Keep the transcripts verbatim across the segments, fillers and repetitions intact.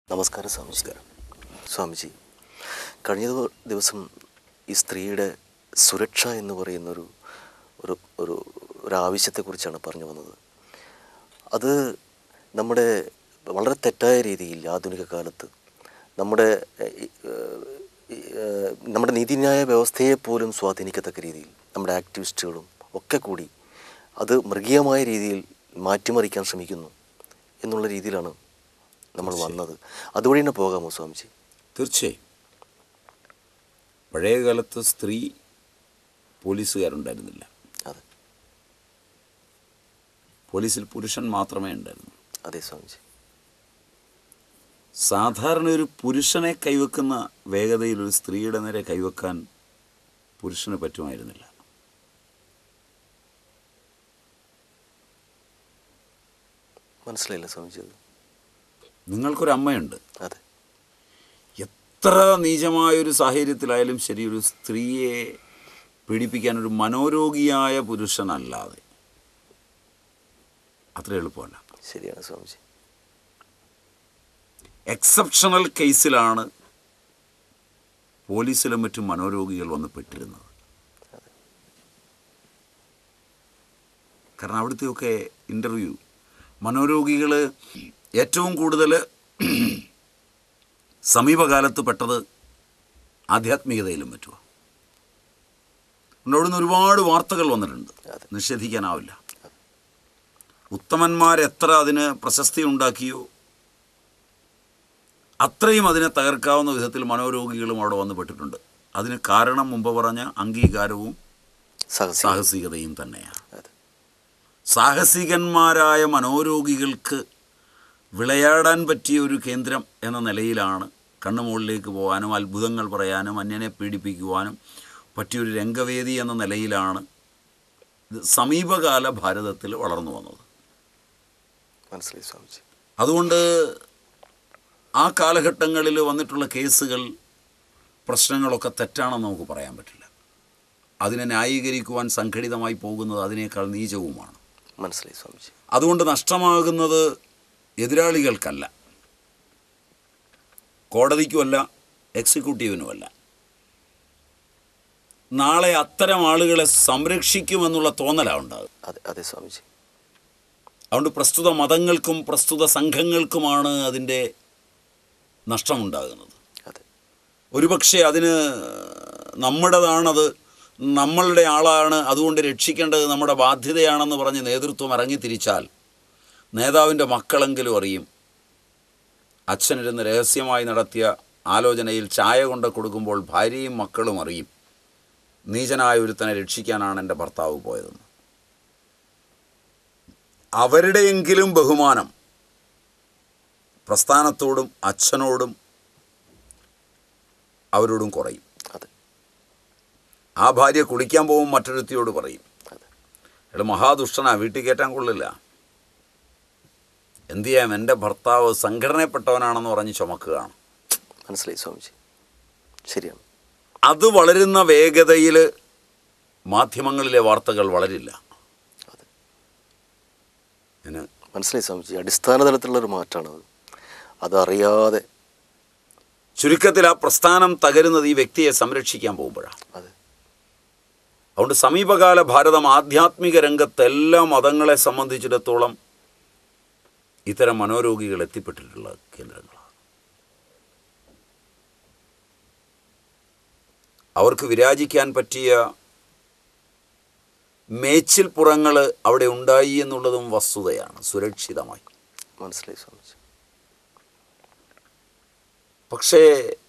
നമസ്കാരം സ്വാമിജിക്കാരം. സ്വാമിജി, കഴിഞ്ഞ ദിവസം ഈ സ്ത്രീയുടെ സുരക്ഷ എന്ന് പറയുന്നൊരു ഒരു ഒരു ഒരാവശ്യത്തെക്കുറിച്ചാണ് പറഞ്ഞു വന്നത്. അത് നമ്മുടെ വളരെ തെറ്റായ രീതിയിൽ ആധുനിക കാലത്ത് നമ്മുടെ നമ്മുടെ നീതിന്യായ വ്യവസ്ഥയെ പോലും സ്വാധീനിക്കത്തക്ക രീതിയിൽ നമ്മുടെ ആക്ടിവിസ്റ്റുകളും ഒക്കെ കൂടി അത് മൃഗീയമായ രീതിയിൽ മാറ്റിമറിക്കാൻ ശ്രമിക്കുന്നു എന്നുള്ള രീതിയിലാണ് നമ്മൾ വന്നത്. അതുവഴി തന്നെ പോകാമോ സ്വാമിജി? തീർച്ചയായും. പഴയ കാലത്ത് സ്ത്രീ പോലീസുകാരുണ്ടായിരുന്നില്ല. അതെ, പോലീസിൽ പുരുഷൻ മാത്രമേ ഉണ്ടായിരുന്നു. അതെ സ്വാമിജി. സാധാരണ ഒരു പുരുഷനെ കൈവെക്കുന്ന വേഗതയിൽ ഒരു സ്ത്രീയുടെ നേരെ കൈവെക്കാൻ പുരുഷന് പറ്റുമായിരുന്നില്ല. മനസ്സിലായില്ല സ്വാമിജി. അത് നിങ്ങൾക്കൊരമ്മയുണ്ട്. അതെ, എത്ര നീചമായൊരു സാഹചര്യത്തിലായാലും ശരി, ഒരു സ്ത്രീയെ പീഡിപ്പിക്കാനൊരു മനോരോഗിയായ പുരുഷനല്ലാതെ അത്ര എളുപ്പമല്ല. ശരിയാണ് സ്വാമിജി. എക്സെപ്ഷണൽ കേസിലാണ് പോലീസിലും മറ്റും മനോരോഗികൾ വന്ന് പെട്ടിരുന്നത്. കാരണം അവിടുത്തെയൊക്കെ ഇൻ്റർവ്യൂ മനോരോഗികൾ ഏറ്റവും കൂടുതൽ സമീപകാലത്ത് പെട്ടത് ആധ്യാത്മികതയിലും പറ്റുക. അവിടുന്ന് ഒരുപാട് വാർത്തകൾ വന്നിട്ടുണ്ട്, നിഷേധിക്കാനാവില്ല. ഉത്തമന്മാരെത്ര അതിന് പ്രശസ്തി ഉണ്ടാക്കിയോ അത്രയും അതിനെ തകർക്കാവുന്ന വിധത്തിൽ മനോരോഗികളും അവിടെ വന്ന് പെട്ടിട്ടുണ്ട്. അതിന് കാരണം മുമ്പ് പറഞ്ഞ അംഗീകാരവും സാഹസികതയും തന്നെയാണ്. സാഹസികന്മാരായ മനോരോഗികൾക്ക് വിളയാടാൻ പറ്റിയ ഒരു കേന്ദ്രം എന്ന നിലയിലാണ് കണ്ണുമുകളിലേക്ക് പോകാനും അത്ഭുതങ്ങൾ പറയാനും അന്യനെ പീഡിപ്പിക്കുവാനും പറ്റിയൊരു രംഗവേദി എന്ന നിലയിലാണ് ഇത് സമീപകാല ഭാരതത്തിൽ വളർന്നു വന്നത്. മനസ്സിലായി സ്വാമിജി. അതുകൊണ്ട് ആ കാലഘട്ടങ്ങളിൽ വന്നിട്ടുള്ള കേസുകൾ, പ്രശ്നങ്ങളൊക്കെ തെറ്റാണെന്ന് നമുക്ക് പറയാൻ പറ്റില്ല. അതിനെ ന്യായീകരിക്കുവാൻ സംഘടിതമായി പോകുന്നത് അതിനേക്കാൾ നീചവുമാണ്. മനസ്സിലായി സ്വാമിജി. അതുകൊണ്ട് നഷ്ടമാകുന്നത് എതിരാളികൾക്കല്ല, കോടതിക്കുമല്ല, എക്സിക്യൂട്ടീവിനുമല്ല. നാളെ അത്തരം ആളുകളെ സംരക്ഷിക്കുമെന്നുള്ള തോന്നലാണ് ഉണ്ടാകും. അതെ അതെ സ്വാമിജി. അതുകൊണ്ട് പ്രസ്തുത മതങ്ങൾക്കും പ്രസ്തുത സംഘങ്ങൾക്കുമാണ് അതിൻ്റെ നഷ്ടമുണ്ടാകുന്നത്. അതെ, ഒരുപക്ഷെ അതിന് നമ്മുടേതാണത്, നമ്മളുടെ ആളാണ്, അതുകൊണ്ട് രക്ഷിക്കേണ്ടത് നമ്മുടെ ബാധ്യതയാണെന്ന് പറഞ്ഞ് നേതൃത്വം ഇറങ്ങിത്തിരിച്ചാൽ നേതാവിൻ്റെ മക്കളെങ്കിലും അറിയും, അച്ഛനിരുന്ന് രഹസ്യമായി നടത്തിയ ആലോചനയിൽ ചായ കൊണ്ട് കൊടുക്കുമ്പോൾ ഭാര്യയും മക്കളും അറിയും നീചനായ ഒരുത്തനെ രക്ഷിക്കാനാണ് എൻ്റെ ഭർത്താവ് പോയതെന്ന്. അവരുടെയെങ്കിലും ബഹുമാനം പ്രസ്ഥാനത്തോടും അച്ഛനോടും അവരോടും കുറയും. അതെ, ആ ഭാര്യ കുളിക്കാൻ പോകും, മറ്റൊരുത്തിയോട് പറയും, എടാ മഹാദുഷ്ടനാ, വീട്ടിൽ കയറ്റാൻ കൊള്ളില്ല, എന്തു ചെയ്യാം, എൻ്റെ ഭർത്താവ് സംഘടനപ്പെട്ടവനാണെന്ന് പറഞ്ഞ് ചുമക്കുകയാണ്. മനസ്സിലായി സ്വാമിജി. ശരിയാണ്. അത് വളരുന്ന വേഗതയിൽ മാധ്യമങ്ങളിലെ വാർത്തകൾ വളരില്ല. അതെ, ഞാൻ മനസ്സിലായി സ്വാമിജി. അടിസ്ഥാന തലത്തിലുള്ളൊരു മാറ്റമാണത്. അതറിയാതെ ചുരുക്കത്തിൽ ആ പ്രസ്ഥാനം തകരുന്നത് ഈ വ്യക്തിയെ സംരക്ഷിക്കാൻ പോകുമ്പോഴാണ്. അതെ, അതുകൊണ്ട് സമീപകാല ഭാരതം ആധ്യാത്മിക രംഗത്ത് എല്ലാ മതങ്ങളെ സംബന്ധിച്ചിടത്തോളം ഇത്തരം മനോരോഗികൾ എത്തിപ്പെട്ടിട്ടുള്ള കേന്ദ്രങ്ങളാണ്. അവർക്ക് വിരാജിക്കാൻ പറ്റിയ മേച്ചിൽ പുറങ്ങൾ അവിടെ ഉണ്ടായി എന്നുള്ളതും വസ്തുതയാണ്, സുരക്ഷിതമായി. മനസ്സിലായി സ്വാമിജി. പക്ഷേ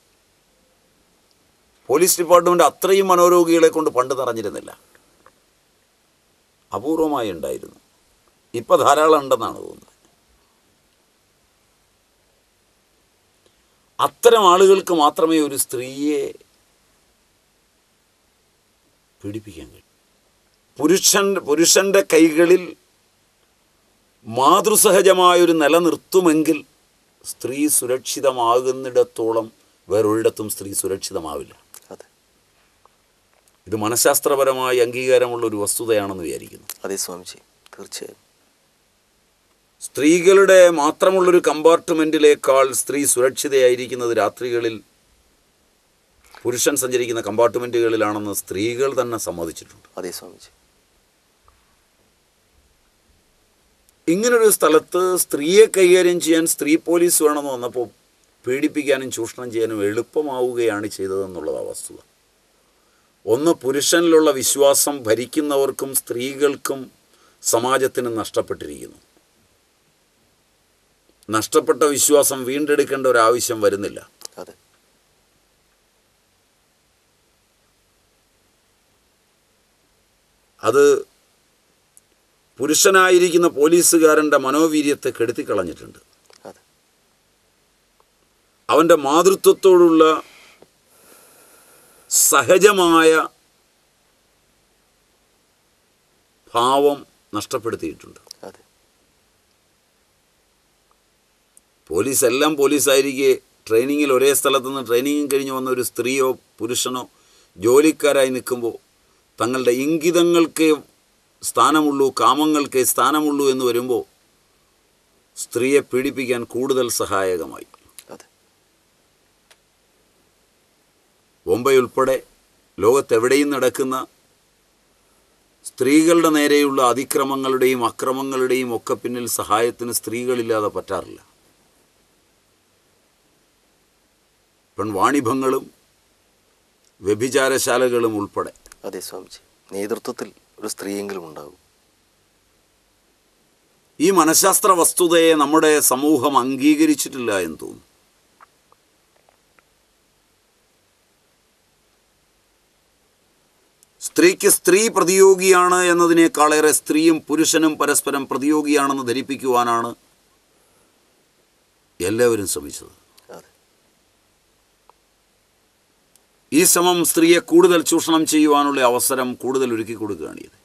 പോലീസ് ഡിപ്പാർട്ട്മെൻറ്റ് അത്രയും മനോരോഗികളെ കൊണ്ട് പണ്ട് നിറഞ്ഞിരുന്നില്ല, അപൂർവമായി ഉണ്ടായിരുന്നു. ഇപ്പം ധാരാളം ഉണ്ടെന്നാണ് തോന്നുന്നത്. അത്തരം ആളുകൾക്ക് മാത്രമേ ഒരു സ്ത്രീയെ പീഡിപ്പിക്കാൻ കഴിയൂ. പുരുഷൻ പുരുഷൻ്റെ കൈകളിൽ മാതൃസഹജമായൊരു നിലനിർത്തുമെങ്കിൽ സ്ത്രീ സുരക്ഷിതമാകുന്നിടത്തോളം വേറൊരിടത്തും സ്ത്രീ സുരക്ഷിതമാവില്ല. അതെ, ഇത് മനഃശാസ്ത്രപരമായി അംഗീകാരമുള്ള ഒരു വസ്തുതയാണെന്ന് വിചാരിക്കുന്നു. അതെ സ്വാമിജി, തീർച്ചയായും. സ്ത്രീകളുടെ മാത്രമുള്ളൊരു കമ്പാർട്ട്മെൻറ്റിലേക്കാൾ സ്ത്രീ സുരക്ഷിതയായിരിക്കുന്നത് രാത്രികളിൽ പുരുഷൻ സഞ്ചരിക്കുന്ന കമ്പാർട്ട്മെൻറ്റുകളിലാണെന്ന് സ്ത്രീകൾ തന്നെ സമ്മതിച്ചിട്ടുണ്ട്. അതെ സ്വാമിജി. ഇങ്ങനൊരു സ്ഥലത്ത് സ്ത്രീയെ കൈകാര്യം ചെയ്യാൻ സ്ത്രീ പോലീസ് വേണമെന്ന് വന്നപ്പോൾ പീഡിപ്പിക്കാനും ചൂഷണം ചെയ്യാനും എളുപ്പമാവുകയാണ് ചെയ്തതെന്നുള്ളതാണ് വസ്തുത. ഒന്ന്, പുരുഷനിലുള്ള വിശ്വാസം ഭരിക്കുന്നവർക്കും സ്ത്രീകൾക്കും സമാജത്തിനും നഷ്ടപ്പെട്ടിരിക്കുന്നു. നഷ്ടപ്പെട്ട വിശ്വാസം വീണ്ടെടുക്കേണ്ട ഒരാവശ്യം വരുന്നില്ല. അതെ. അത് പുരുഷനായിരിക്കുന്ന പോലീസുകാരൻ്റെ മനോവീര്യത്തെ കെടുത്തിക്കളഞ്ഞിട്ടുണ്ട്. അതെ. അവൻ്റെ മാതൃത്വത്തോടുള്ള സഹജമായ ഭാവം നഷ്ടപ്പെടുത്തിയിട്ടുണ്ട്. അതെ. പോലീസ് എല്ലാം പോലീസായിരിക്കെ ട്രെയിനിങ്ങിൽ ഒരേ സ്ഥലത്തു നിന്ന് ട്രെയിനിങ് കഴിഞ്ഞ് വന്ന ഒരു സ്ത്രീയോ പുരുഷനോ ജോലിക്കാരായി നിൽക്കുമ്പോൾ തങ്ങളുടെ ഇംഗിതങ്ങൾക്ക് സ്ഥാനമുള്ളൂ, കാമങ്ങൾക്ക് സ്ഥാനമുള്ളൂ എന്ന് വരുമ്പോൾ സ്ത്രീയെ പീഡിപ്പിക്കാൻ കൂടുതൽ സഹായകമായി. ബോംബെ ഉൾപ്പെടെ ലോകത്തെവിടെയും നടക്കുന്ന സ്ത്രീകളുടെ നേരെയുള്ള അതിക്രമങ്ങളുടെയും അക്രമങ്ങളുടെയും ഒക്കെ പിന്നിൽ സഹായത്തിന് സ്ത്രീകളില്ലാതെ പറ്റാറില്ല. പെൺവാണിഭങ്ങളും വ്യഭിചാരശാലകളും ഉൾപ്പെടെ. അതെ സ്വാമിജി. നേതൃത്വത്തിൽ ഒരു സ്ത്രീയെങ്കിലും ഉണ്ടാകും. ഈ മനഃശാസ്ത്ര വസ്തുതയെ നമ്മുടെ സമൂഹം അംഗീകരിച്ചിട്ടില്ല എന്ന് തോന്നുന്നു. സ്ത്രീക്ക് സ്ത്രീ പ്രതിയോഗിയാണ് എന്നതിനേക്കാളേറെ സ്ത്രീയും പുരുഷനും പരസ്പരം പ്രതിയോഗിയാണെന്ന് ധരിപ്പിക്കുവാനാണ് എല്ലാവരും ശ്രമിച്ചത്. ഈ ശ്രമം സ്ത്രീയെ കൂടുതൽ ചൂഷണം ചെയ്യുവാനുള്ള അവസരം കൂടുതൽ ഒരുക്കി കൊടുക്കുകയാണ് ഇത്.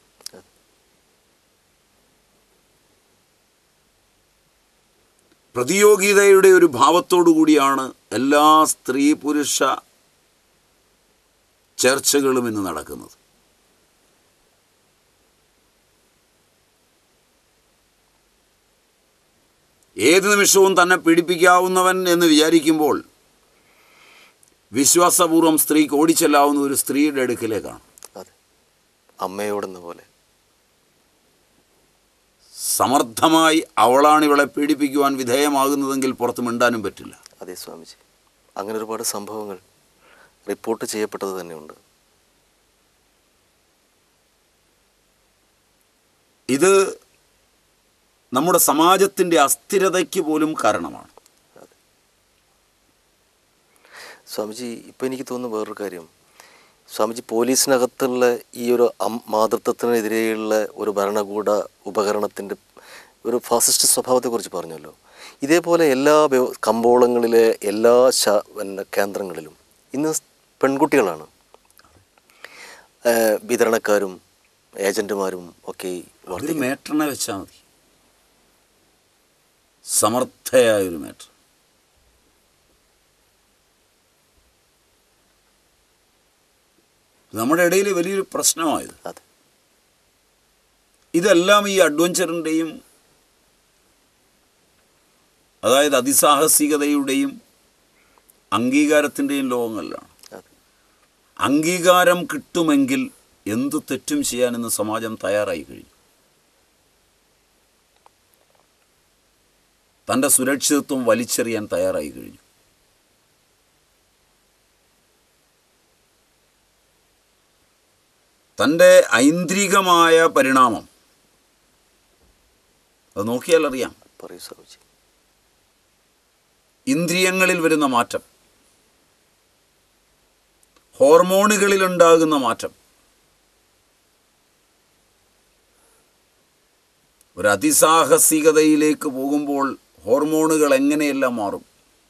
പ്രതിയോഗിതയുടെ ഒരു ഭാവത്തോടു കൂടിയാണ് എല്ലാ സ്ത്രീ പുരുഷ ചർച്ചകളും ഇന്ന് നടക്കുന്നത്. ഏത് നിമിഷവും തന്നെ പീഡിപ്പിക്കാവുന്നവൻ എന്ന് വിചാരിക്കുമ്പോൾ വിശ്വാസപൂർവ്വം സ്ത്രീക്ക് ഓടിച്ചെല്ലാവുന്ന ഒരു സ്ത്രീയുടെ അടുക്കിലേക്കാണ്. അതെ. അമ്മയോടെന്ന പോലെ സമർത്ഥമായി അവളാണ് ഇവളെ പീഡിപ്പിക്കുവാൻ വിധേയമാകുന്നതെങ്കിൽ പുറത്ത് മിണ്ടാനും പറ്റില്ല. അതെ സ്വാമിജി. അങ്ങനെ ഒരുപാട് സംഭവങ്ങൾ റിപ്പോർട്ട് ചെയ്യപ്പെട്ടത് തന്നെയുണ്ട്. ഇത് നമ്മുടെ സമാജത്തിൻ്റെ അസ്ഥിരതയ്ക്ക് പോലും കാരണമാണ്. സ്വാമിജി, ഇപ്പോൾ എനിക്ക് തോന്നുന്നു വേറൊരു കാര്യം, സ്വാമിജി പോലീസിനകത്തുള്ള ഈ ഒരു മാതൃത്വത്തിനെതിരെയുള്ള ഒരു ഭരണകൂട ഉപകരണത്തിൻ്റെ ഒരു ഫാസിസ്റ്റ് സ്വഭാവത്തെക്കുറിച്ച് പറഞ്ഞല്ലോ. ഇതേപോലെ എല്ലാ കമ്പോളങ്ങളിലെ എല്ലാ പിന്നെ കേന്ദ്രങ്ങളിലും ഇന്ന് പെൺകുട്ടികളാണ് വിതരണക്കാരും ഏജൻറ്റുമാരും ഒക്കെ. ഒരു മേറ്ററിനെ വെച്ചാൽ മതി, സമർത്ഥയായൊരു മേറ്റർ. നമ്മുടെ ഇടയിൽ വലിയൊരു പ്രശ്നമായത്. അതെ. ഇതെല്ലാം ഈ അഡ്വഞ്ചറിൻ്റെയും അതായത് അതിസാഹസികതയുടെയും അംഗീകാരത്തിൻ്റെയും ലോകങ്ങളിലാണ്. അംഗീകാരം കിട്ടുമെങ്കിൽ എന്തു തെറ്റും ചെയ്യാനെന്ന് സമാജം തയ്യാറായി കഴിഞ്ഞു. തൻ്റെ സുരക്ഷിതത്വം വലിച്ചെറിയാൻ തയ്യാറായി കഴിഞ്ഞു. തൻ്റെ ഐന്ദ്രികമായ പരിണാമം അത് നോക്കിയാൽ അറിയാം. പറയൂ സ്വാമിജി. ഇന്ദ്രിയങ്ങളിൽ വരുന്ന മാറ്റം, ഹോർമോണുകളിലുണ്ടാകുന്ന മാറ്റം, ഒരു അതിസാഹസികതയിലേക്ക് പോകുമ്പോൾ ഹോർമോണുകൾ എങ്ങനെയെല്ലാം മാറും.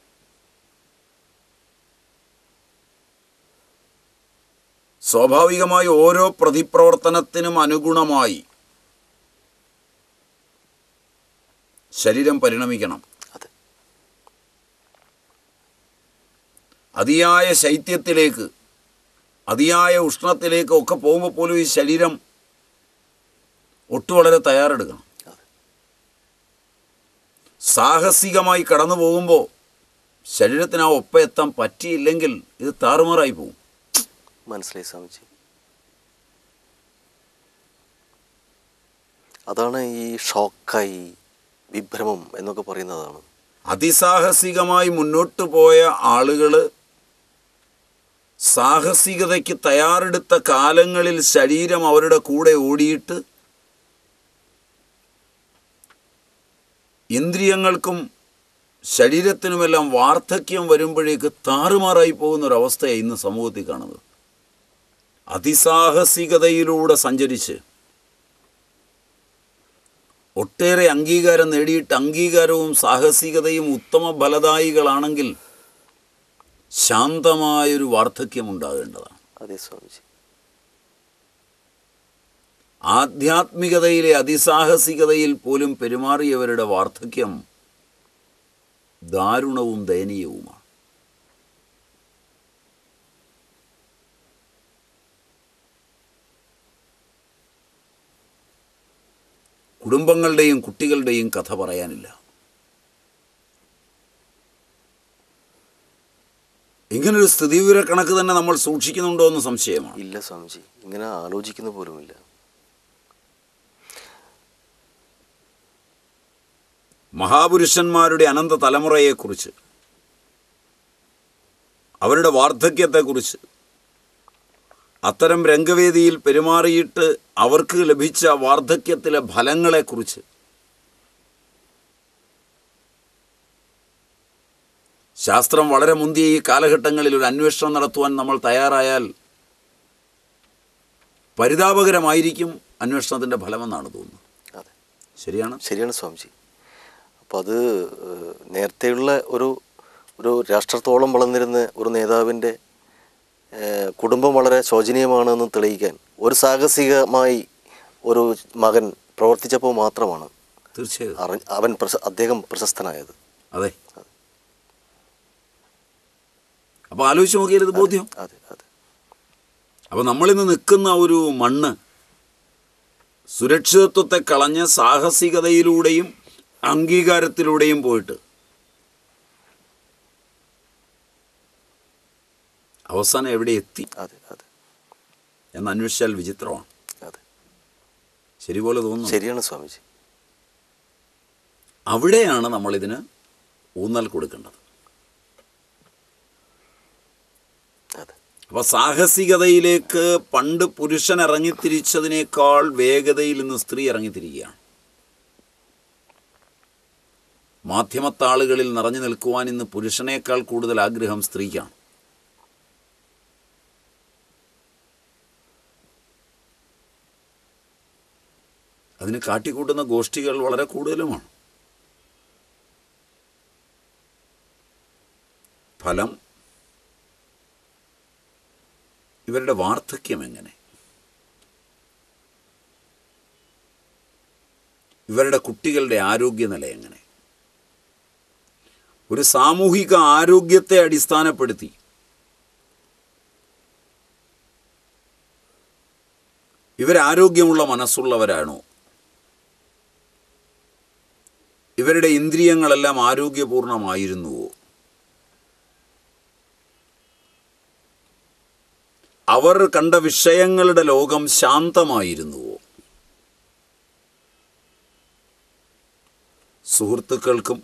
സ്വാഭാവികമായി ഓരോ പ്രതിപ്രവർത്തനത്തിനും അനുഗുണമായി ശരീരം പരിണമിക്കണം. അതിയായ ശൈത്യത്തിലേക്ക്, അതിയായ ഉഷ്ണത്തിലേക്ക് ഒക്കെ പോകുമ്പോൾ പോലും ഈ ശരീരം ഒട്ടു വളരെ തയ്യാറെടുക്കണം. സാഹസികമായി കടന്നു പോകുമ്പോൾ ശരീരത്തിന് ആ ഒപ്പം എത്താൻ പറ്റിയില്ലെങ്കിൽ ഇത് താറുമാറായി പോകും. മനസ്സിലായി സ്വാമിജി. അതാണ് ഈ ഷോക്കായി വിഭ്രമം എന്നൊക്കെ പറയുന്നതാണ്. അതിസാഹസികമായി മുന്നോട്ട് പോയ ആളുകൾ സാഹസികതയ്ക്ക് തയ്യാറെടുത്ത കാലങ്ങളിൽ ശരീരം അവരുടെ കൂടെ ഓടിയിട്ട് ഇന്ദ്രിയങ്ങൾക്കും ശരീരത്തിനുമെല്ലാം വാർദ്ധക്യം വരുമ്പോഴേക്ക് താറുമാറായി പോകുന്നൊരവസ്ഥയാണ് ഇന്ന് സമൂഹത്തിൽ കാണുന്നത്. അതിസാഹസികതയിലൂടെ സഞ്ചരിച്ച് ഒട്ടേറെ അംഗീകാരം നേടിയിട്ട് അംഗീകാരവും സാഹസികതയും ഉത്തമ ഫലദായികളാണെങ്കിൽ ശാന്തമായൊരു വാർദ്ധക്യം ഉണ്ടാകേണ്ടതാണ്. അതെ സ്വാമിജി. ആധ്യാത്മികതയിലെ അതിസാഹസികതയിൽ പോലും പെരുമാറിയവരുടെ വാർദ്ധക്യം ദാരുണവും ദയനീയവുമാണ്. കുടുംബങ്ങളുടെയും കുട്ടികളുടെയും കഥ പറയാനില്ല. ഇങ്ങനൊരു സ്ഥിതിവിവര കണക്ക് തന്നെ നമ്മൾ സൂക്ഷിക്കുന്നുണ്ടോ എന്ന് സംശയമാണ്. ഇല്ല സ്വാമിജി, ഇങ്ങനെ ആലോചിക്കുന്ന പോലുമില്ല. മഹാപുരുഷന്മാരുടെ അനന്ത തലമുറയെക്കുറിച്ച്, അവരുടെ വാർദ്ധക്യത്തെക്കുറിച്ച്, അത്തരം രംഗവേദിയിൽ പെരുമാറിയിട്ട് അവർക്ക് ലഭിച്ച വാർദ്ധക്യത്തിലെ ഫലങ്ങളെക്കുറിച്ച് ശാസ്ത്രം വളരെ മുന്തിയ ഈ കാലഘട്ടങ്ങളിൽ ഒരു അന്വേഷണം നടത്തുവാൻ നമ്മൾ തയ്യാറായാൽ പരിതാപകരമായിരിക്കും അന്വേഷണത്തിൻ്റെ ഫലമെന്നാണ് തോന്നുന്നത്. അതെ, ശരിയാണ് ശരിയാണ് സ്വാമിജി. അപ്പോൾ അത് നേരത്തെയുള്ള ഒരു ഒരു രാഷ്ട്രത്തോളം വളർന്നിരുന്ന ഒരു നേതാവിൻ്റെ കുടുംബം വളരെ ശോചനീയമാണെന്ന് തെളിയിക്കാൻ ഒരു സാഹസികമായി ഒരു മകൻ പ്രവർത്തിച്ചപ്പോൾ മാത്രമാണ് തീർച്ചയായും അവൻ അദ്ദേഹം പ്രശസ്തനായത്. അതെ. അപ്പോൾ ആലോചിച്ച് നോക്കിയാൽ ഇത് ബോധ്യം. അതെ അതെ. അപ്പോൾ നമ്മളിന്ന് നിൽക്കുന്ന ഒരു മണ്ണ് സുരക്ഷിതത്വത്തെ കളഞ്ഞ് സാഹസികതയിലൂടെയും അംഗീകാരത്തിലൂടെയും പോയിട്ട് അവസാനം എവിടെ എത്തി അതെ അതെ എന്ന് അന്വേഷിച്ചാൽ വിചിത്രമാണ്. അതെ, ശരിപോലെ തോന്നുന്നു. ശരിയാണ് സ്വാമിജി. അവിടെയാണ് നമ്മളിതിന് ഊന്നൽ കൊടുക്കേണ്ടത്. അപ്പോൾ സാഹസികതയിലേക്ക് പണ്ട് പുരുഷൻ ഇറങ്ങിത്തിരിച്ചതിനേക്കാൾ വേഗതയിൽ ഇന്ന് സ്ത്രീ ഇറങ്ങിത്തിരിക്കുകയാണ്. മാധ്യമത്താളുകളിൽ നിറഞ്ഞു നിൽക്കുവാൻ ഇന്ന് പുരുഷനേക്കാൾ കൂടുതൽ ആഗ്രഹം സ്ത്രീക്കാണ്. അതിന് കാട്ടിക്കൂട്ടുന്ന ഗോഷ്ഠികൾ വളരെ കൂടുതലുമാണ്. ഫലം ഇവരുടെ വാർദ്ധക്യം എങ്ങനെ, ഇവരുടെ കുട്ടികളുടെ ആരോഗ്യനില എങ്ങനെ, ഒരു സാമൂഹിക ആരോഗ്യത്തെ അടിസ്ഥാനപ്പെടുത്തി ഇവരാരോഗ്യമുള്ള മനസ്സുള്ളവരാണോ, ഇവരുടെ ഇന്ദ്രിയങ്ങളെല്ലാം ആരോഗ്യപൂർണമായിരുന്നുവോ, അവർ കണ്ട വിഷയങ്ങളുടെ ലോകം ശാന്തമായിരുന്നുവോ, സുഹൃത്തുക്കൾക്കും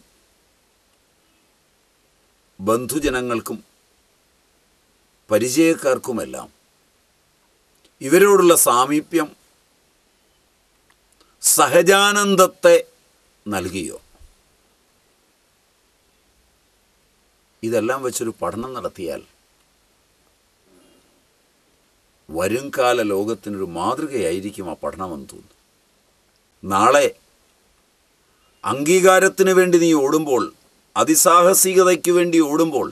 ബന്ധുജനങ്ങൾക്കും പരിചയക്കാർക്കുമെല്ലാം ഇവരോടുള്ള സാമീപ്യം സഹജാനന്ദത്തെ നൽകിയോ? ഇതെല്ലാം വെച്ചൊരു പഠനം നടത്തിയാൽ വരുംകാല ലോകത്തിനൊരു മാതൃകയായിരിക്കും ആ പഠനമെന്ന് തോന്നുന്നു. നാളെ അംഗീകാരത്തിന് വേണ്ടി നീ ഓടുമ്പോൾ, അതിസാഹസികതയ്ക്ക് വേണ്ടി ഓടുമ്പോൾ,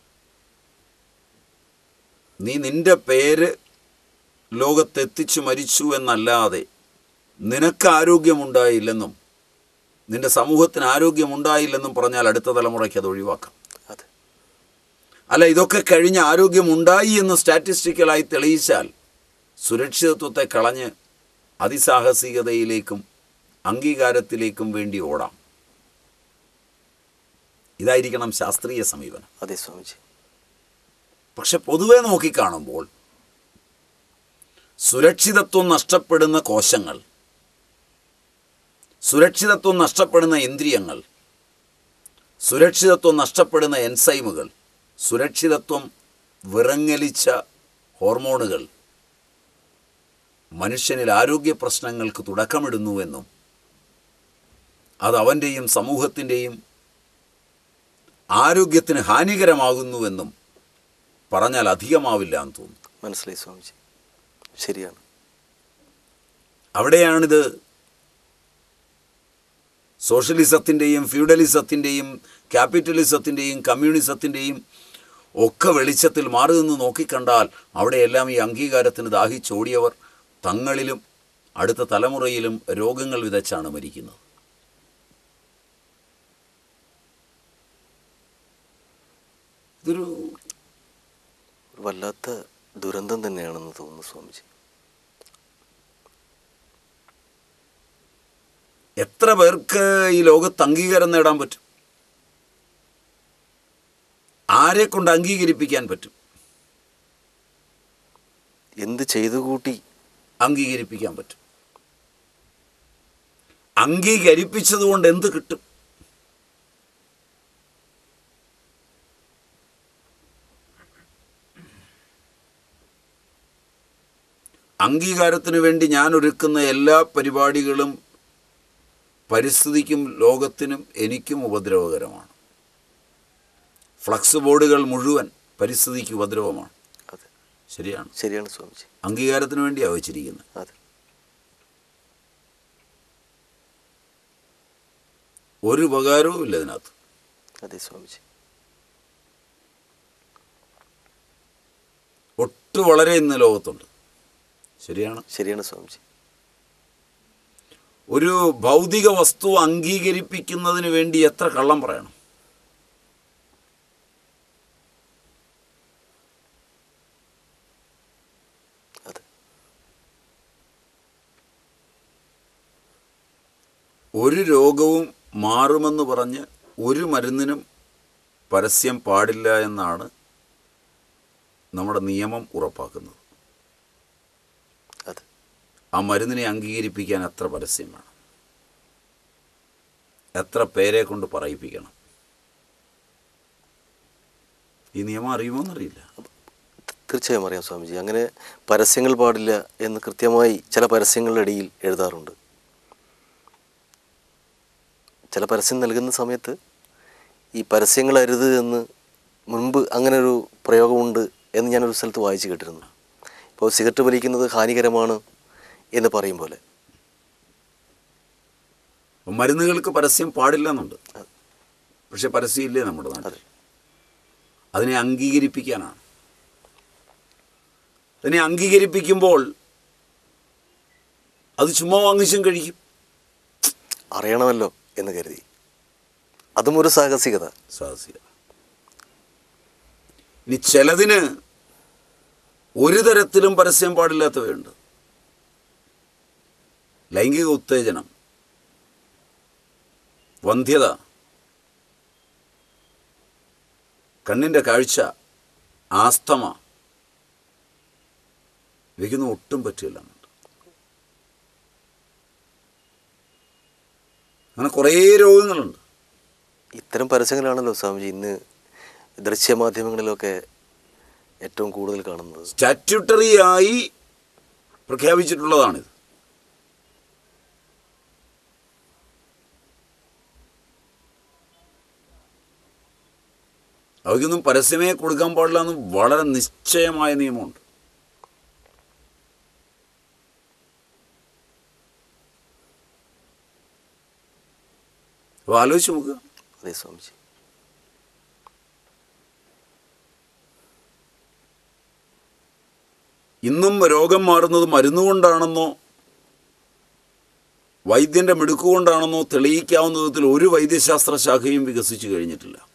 നീ നിൻ്റെ പേര് ലോകത്തെത്തിച്ചു മരിച്ചു എന്നല്ലാതെ നിനക്ക് ആരോഗ്യമുണ്ടായില്ലെന്നും നിൻ്റെ സമൂഹത്തിന് ആരോഗ്യമുണ്ടായില്ലെന്നും പറഞ്ഞാൽ അടുത്ത തലമുറയ്ക്ക് അത് ഒഴിവാക്കാം. അല്ല, ഇതൊക്കെ കഴിഞ്ഞ് ആരോഗ്യമുണ്ടായി എന്ന് സ്റ്റാറ്റിസ്റ്റിക്കലായി തെളിയിച്ചാൽ സുരക്ഷിതത്വത്തെ കളഞ്ഞ് അതിസാഹസികതയിലേക്കും അംഗീകാരത്തിലേക്കും വേണ്ടി ഓടാം. ഇതായിരിക്കണം ശാസ്ത്രീയ സമീപനം. അതെ സ്വാമിജി. പക്ഷെ പൊതുവെ നോക്കിക്കാണുമ്പോൾ സുരക്ഷിതത്വം നഷ്ടപ്പെടുന്ന കോശങ്ങൾ, സുരക്ഷിതത്വം നഷ്ടപ്പെടുന്ന ഇന്ദ്രിയങ്ങൾ, സുരക്ഷിതത്വം നഷ്ടപ്പെടുന്ന എൻസൈമുകൾ, സുരക്ഷിതത്വം വിറങ്ങലിച്ച ഹോർമോണുകൾ മനുഷ്യനിൽ ആരോഗ്യ പ്രശ്നങ്ങൾക്ക് തുടക്കമിടുന്നുവെന്നും അത് അവൻ്റെയും സമൂഹത്തിൻ്റെയും ആരോഗ്യത്തിന് ഹാനികരമാകുന്നുവെന്നും പറഞ്ഞാൽ അധികമാവില്ല എന്ന് തോന്നുന്നു. മനസ്സിലായി സ്വാമിജി. ശരിയാണ്. അവിടെയാണിത് സോഷ്യലിസത്തിൻ്റെയും ഫ്യൂഡലിസത്തിൻ്റെയും ക്യാപിറ്റലിസത്തിൻ്റെയും കമ്മ്യൂണിസത്തിൻ്റെയും ഒക്കെ വെളിച്ചത്തിൽ മാറി നിന്ന് നോക്കിക്കണ്ടാൽ അവിടെയെല്ലാം ഈ അംഗീകാരത്തിന് ദാഹിച്ചോടിയവർ തങ്ങളിലും അടുത്ത തലമുറയിലും രോഗങ്ങൾ വിതച്ചാണ് മരിക്കുന്നത്. ഇതൊരു വല്ലാത്ത ദുരന്തം തന്നെയാണെന്ന് തോന്നുന്നു സ്വാമിജി. എത്ര പേർക്ക് ഈ ലോകത്ത് അംഗീകാരം നേടാൻ പറ്റും? ആരെ കൊണ്ട് അംഗീകരിപ്പിക്കാൻ പറ്റും? എന്ത് ചെയ്തു കൂട്ടി അംഗീകരിപ്പിക്കാൻ പറ്റും? അംഗീകരിപ്പിച്ചതുകൊണ്ട് എന്ത് കിട്ടും? അംഗീകാരത്തിന് വേണ്ടി ഞാൻ ഒരുക്കുന്ന എല്ലാ പരിപാടികളും പരിസ്ഥിതിക്കും ലോകത്തിനും എനിക്കും ഉപദ്രവകരമാണ്. ഫ്ലക്സ് ബോർഡുകൾ മുഴുവൻ പരിസ്ഥിതിക്ക് ഉപദ്രവമാണ്. അതെ, ശരിയാണ്. ശരിയാണ് സ്വാമിജി. അംഗീകാരത്തിന് വേണ്ടിയാണ് വെച്ചിരിക്കുന്നത്. അതെ. ഒരു ഉപകാരവും ഇല്ല ഇതിനകത്ത്. അതെ സ്വാമിജി. ഒട്ടു വളരെ ഇന്ന് ലോകത്തുണ്ട്. ശരിയാണ്. ശരിയാണ് സ്വാമിജി. ഒരു ഭൗതിക വസ്തു അംഗീകരിപ്പിക്കുന്നതിന് വേണ്ടി എത്ര കള്ളം പറയണം? അതെ. ഒരു രോഗവും മാറുമെന്ന് പറഞ്ഞ് ഒരു മരുന്നിനും പരസ്യം പാടില്ല എന്നാണ് നമ്മുടെ നിയമം ഉറപ്പാക്കുന്നത്. അതെ. ആ മരുന്നിനെ അംഗീകരിപ്പിക്കാൻ എത്ര പരസ്യം വേണം? എത്ര പേരെ കൊണ്ട് പറയിപ്പിക്കണം? ഈ നിയമം അറിയുമോ എന്നറിയില്ല. തീർച്ചയായും അറിയാം സ്വാമിജി. അങ്ങനെ പരസ്യങ്ങൾ പാടില്ല എന്ന് കൃത്യമായി ചില പരസ്യങ്ങളുടെ ഇടയിൽ എഴുതാറുണ്ട്. ചില പരസ്യം നൽകുന്ന സമയത്ത് ഈ പരസ്യങ്ങൾ അരുത് എന്ന് മുൻപ് അങ്ങനെ ഒരു പ്രയോഗമുണ്ട് എന്ന് ഞാനൊരു സ്ഥലത്ത് വായിച്ചു കേട്ടിരുന്നു. ഇപ്പോൾ സിഗരറ്റ് വലിക്കുന്നത് ഹാനികരമാണ് എന്ന് പറയും പോലെ മരുന്നുകൾക്ക് പരസ്യം പാടില്ല എന്നുണ്ട്. പക്ഷെ പരസ്യമില്ലേ നമ്മുടെ നാട്ടിൽ? അതിനെ അംഗീകരിപ്പിക്കാനാണ്. അതിനെ അംഗീകരിപ്പിക്കുമ്പോൾ അത് ചുമ്മാ വാങ്ങിച്ചും കഴിക്കും. അറിയണമല്ലോ എന്ന് കരുതി. അതും ഒരു സാഹസികത. സാഹസികത. ഇനി ചിലതിന് ഒരു തരത്തിലും പരസ്യം പാടില്ലാത്തവയുണ്ട്. ലൈംഗിക ഉത്തേജനം, വന്ധ്യത, കണ്ണിൻ്റെ കാഴ്ച, ആസ്തമ, ഇവയ്ക്കൊന്നും ഒട്ടും പറ്റില്ല. അങ്ങനെ കുറേ രോഗങ്ങളുണ്ട്. ഇത്തരം പരസ്യങ്ങളാണല്ലോ സ്വാമിജി ഇന്ന് ദൃശ്യമാധ്യമങ്ങളിലൊക്കെ ഏറ്റവും കൂടുതൽ കാണുന്നത്. സ്റ്റാറ്റ്യൂട്ടറിയായി പ്രഖ്യാപിച്ചിട്ടുള്ളതാണിത്. അവയ്ക്കൊന്നും പരസ്യമേ കൊടുക്കാൻ പാടില്ല എന്ന് വളരെ നിശ്ചയമായ നിയമമുണ്ട്. അപ്പോൾ ആലോചിച്ച് നോക്കുക. അതെ സ്വാമിജി. ഇന്നും രോഗം മാറുന്നത് മരുന്നുകൊണ്ടാണെന്നോ വൈദ്യൻ്റെ മിടുക്കുകൊണ്ടാണെന്നോ തെളിയിക്കാവുന്ന വിധത്തിൽ ഒരു വൈദ്യശാസ്ത്ര ശാഖയും വികസിച്ചു കഴിഞ്ഞിട്ടില്ല.